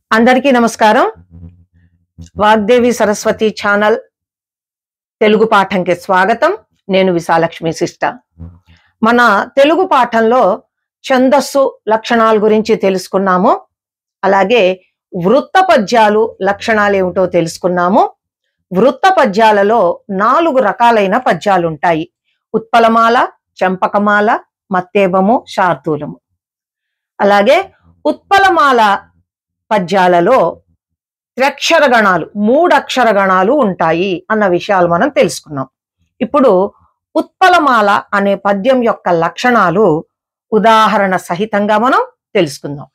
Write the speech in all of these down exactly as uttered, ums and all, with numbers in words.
అందరికీ నమస్కారం. వాగ్దేవి సరస్వతి ఛానల్ తెలుగు పాఠంకి స్వాగతం. నేను విశాలక్ష్మి సిస్టర్. మన తెలుగు పాఠంలో ఛందస్సు లక్షణాల గురించి తెలుసుకున్నాము. అలాగే వృత్త పద్యాలు లక్షణాలు ఏమిటో తెలుసుకున్నాము. వృత్త పద్యాలలో నాలుగు రకాలైన పద్యాలు ఉంటాయి. ఉత్పలమాల, చంపకమాల, మత్తేబము, శార్దూలము. అలాగే ఉత్పలమాల పద్యాలలో త్రక్షర గణాలు, మూడక్షర గణాలు ఉంటాయి అన్న విషయాలు మనం తెలుసుకున్నాం. ఇప్పుడు ఉత్పలమాల అనే పద్యం యొక్క లక్షణాలు ఉదాహరణ సహితంగా మనం తెలుసుకుందాం.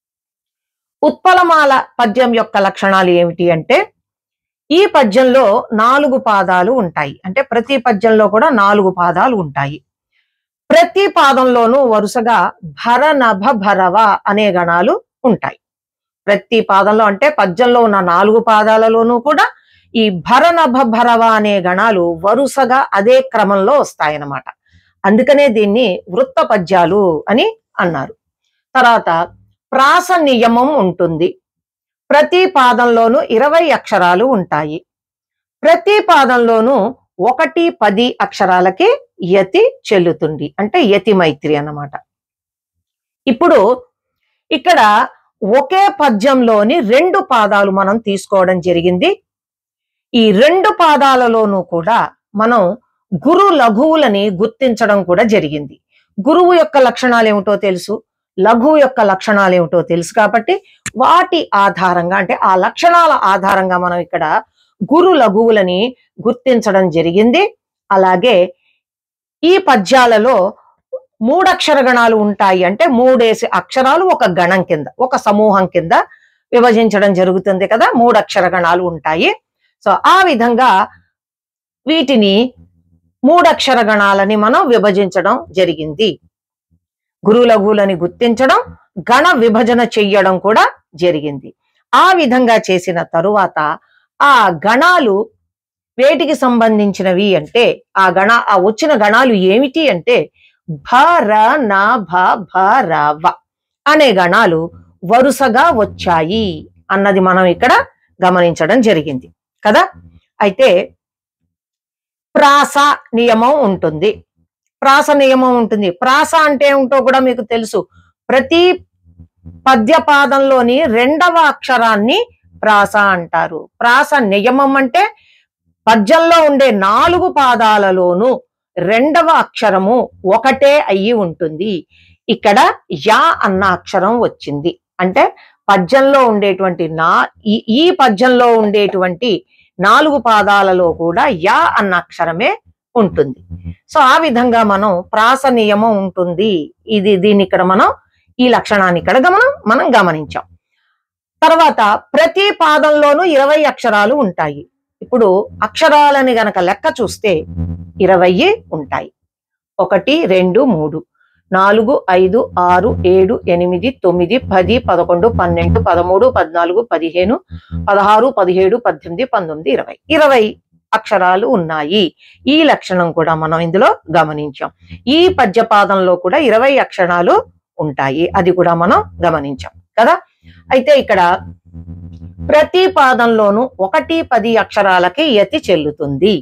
ఉత్పలమాల పద్యం యొక్క లక్షణాలు ఏమిటి అంటే, ఈ పద్యంలో నాలుగు పాదాలు ఉంటాయి. అంటే ప్రతి పద్యంలో కూడా నాలుగు పాదాలు ఉంటాయి. ప్రతి పాదంలోనూ వరుసగా భర, నభ, భరవ అనే గణాలు ఉంటాయి. ప్రతి పాదంలో అంటే పద్యంలో ఉన్న నాలుగు పాదాలలోనూ కూడా ఈ భర, నభ, భరవ అనే గణాలు వరుసగా అదే క్రమంలో వస్తాయన్నమాట. అందుకనే దీన్ని వృత్త పద్యాలు అని అన్నారు. తర్వాత ప్రాస నియమం ఉంటుంది. ప్రతి పాదంలోనూ ఇరవై అక్షరాలు ఉంటాయి. ప్రతి పాదంలోనూ ఒకటి పది అక్షరాలకి యతి చెల్లుతుంది. అంటే యతి మైత్రి అన్నమాట. ఇప్పుడు ఇక్కడ ఒకే పద్యంలోని రెండు పాదాలు మనం తీసుకోవడం జరిగింది. ఈ రెండు పాదాలలోనూ కూడా మనం గురు లఘువులని గుర్తించడం కూడా జరిగింది. గురువు యొక్క లక్షణాలు ఏమిటో తెలుసు, లఘువు యొక్క లక్షణాలు ఏమిటో తెలుసు. కాబట్టి వాటి ఆధారంగా, అంటే ఆ లక్షణాల ఆధారంగా మనం ఇక్కడ గురు లఘువులని గుర్తించడం జరిగింది. అలాగే ఈ పద్యాలలో మూడక్షర గణాలు ఉంటాయి. అంటే మూడేసి అక్షరాలు ఒక గణం కింద, ఒక సమూహం కింద విభజించడం జరుగుతుంది కదా. మూడక్షర గణాలు ఉంటాయి. సో ఆ విధంగా వీటిని మూడక్షర గణాలని మనం విభజించడం జరిగింది. గురు లఘువులని గుర్తించడం, గణ విభజన చెయ్యడం కూడా జరిగింది. ఆ విధంగా చేసిన తరువాత ఆ గణాలు వేటికి సంబంధించినవి అంటే, ఆ గణ ఆ వచ్చిన గణాలు ఏమిటి అంటే భర, నభ, భరవ అనే గణాలు వరుసగా వచ్చాయి అన్నది మనం ఇక్కడ గమనించడం జరిగింది కదా. అయితే ప్రాస నియమం ఉంటుంది. ప్రాస నియమం ఉంటుంది. ప్రాస అంటే ఏమిటో కూడా మీకు తెలుసు. ప్రతి పద్యపాదంలోని రెండవ అక్షరాన్ని ప్రాస అంటారు. ప్రాస నియమం అంటే పద్యంలో ఉండే నాలుగు పాదాలలోనూ రెండవ అక్షరము ఒకటే అయ్యి ఉంటుంది. ఇక్కడ యా అన్న అక్షరం వచ్చింది. అంటే పద్యంలో ఉండేటువంటి నా ఈ ఈ పద్యంలో ఉండేటువంటి నాలుగు పాదాలలో కూడా యా అన్న అక్షరమే ఉంటుంది. సో ఆ విధంగా మనం ప్రాస నియమం ఉంటుంది. ఇది దీన్ని ఇక్కడ మనం ఈ లక్షణాన్ని ఇక్కడ గమనం మనం గమనించాం. తర్వాత ప్రతి పాదంలోనూ ఇరవై అక్షరాలు ఉంటాయి. ఇప్పుడు అక్షరాలని గనక లెక్క చూస్తే ఇరవై ఉంటాయి. ఒకటి, రెండు, మూడు, నాలుగు, ఐదు, ఆరు, ఏడు, ఎనిమిది, తొమ్మిది, పది, పదకొండు, పన్నెండు, పదమూడు, పద్నాలుగు, పదిహేను, పదహారు, పదిహేడు, పద్దెనిమిది, పంతొమ్మిది, ఇరవై ఇరవై అక్షరాలు ఉన్నాయి. ఈ లక్షణం కూడా మనం ఇందులో గమనించాం. ఈ పద్యపాదంలో కూడా ఇరవై అక్షరాలు ఉంటాయి. అది కూడా మనం గమనించాం కదా. అయితే ఇక్కడ ప్రతి పాదంలోనూ ఒకటి పది అక్షరాలకి యతి చెల్లుతుంది.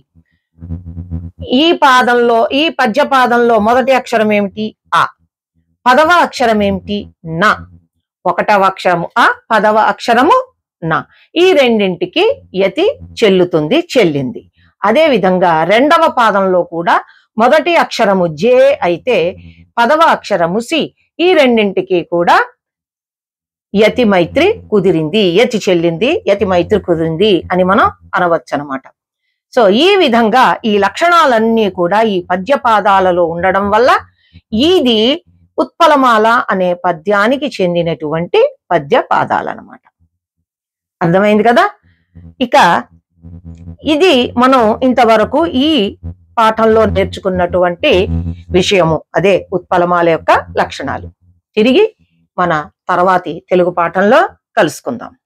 ఈ పాదంలో ఈ పద్యపాదంలో మొదటి అక్షరం ఏమిటి? ఆ. పదవ అక్షరం ఏమిటి? నా. ఒకటవ అక్షరము ఆ, పదవ అక్షరము నా. ఈ రెండింటికి యతి చెల్లుతుంది, చెల్లింది. అదే విధంగా రెండవ పాదంలో కూడా మొదటి అక్షరము జే అయితే పదవ అక్షరము సి. ఈ రెండింటికి కూడా యతి మైత్రి కుదిరింది, యతి చెల్లింది, యతి మైత్రి కుదిరింది అని మనం అనవచ్చు అనమాట. సో ఈ విధంగా ఈ లక్షణాలన్నీ కూడా ఈ పద్యపాదాలలో ఉండడం వల్ల ఇది ఉత్పలమాల అనే పద్యానికి చెందినటువంటి పద్య పాదాలన్నమాట. అర్థమైంది కదా. ఇక ఇది మనం ఇంతవరకు ఈ పాఠంలో నేర్చుకున్నటువంటి విషయము, అదే ఉత్పలమాల యొక్క లక్షణాలు. తిరిగి మన తర్వాతి తెలుగు పాఠంలో కలుసుకుందాం.